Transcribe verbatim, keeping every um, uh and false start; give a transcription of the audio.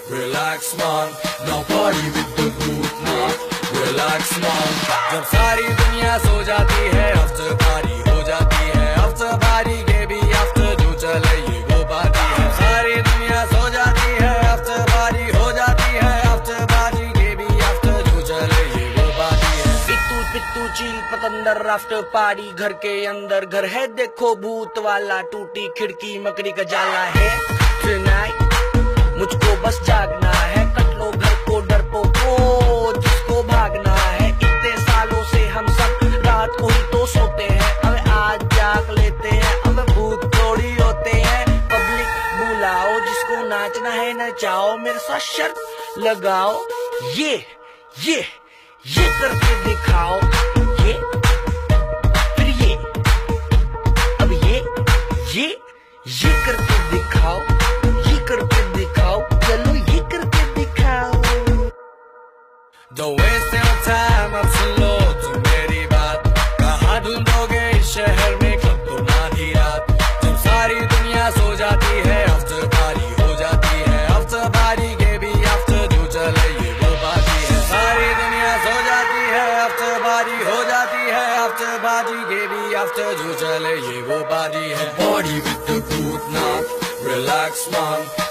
relax man, now party with the group now, relax man। जब सारी दुनिया सो जाती है after party हो जाती है, after party के भी after जो चले ये वो party है। सारी दुनिया सो जाती है after party हो जाती है, after party के भी after जो चले ये वो party है। पिट्टू पिट्टू चील पतंदर आफ्टर पार्टी, घर के अंदर घर है देखो भूत वाला, टूटी खिड़की मकड़ी का जाला है। Tonight मुझको बस जागना है, कट लो घर को डरपोको जिसको भागना है। इतने सालों से हम सब रात को ही तो सोते हैं, अब आज जाग लेते हैं, अब भूत थोड़ी होते हैं। पब्लिक बुलाओ जिसको नाचना है नचाओ, मेरे साथ शर्त लगाओ, ये ये ये करके दिखाओ, ये फिर ये, अब ये ये ये करके दिखाओ, ये करके दिखाओ, चलो ये करके दिखाओ। Don't waste your time, अब सुन लो तुम मेरी बात, कहाँ ढूंढोगे इस शहर में क्लब तो आधी रात। जब सारी दुनिया सो जाती है after party हो जाती है, after party के भी after जो चले ये वो party है। सारी दुनिया सो जाती है after party हो जाती है, after party के भी after जो चले ये वो party है। Party with the group now, relax man।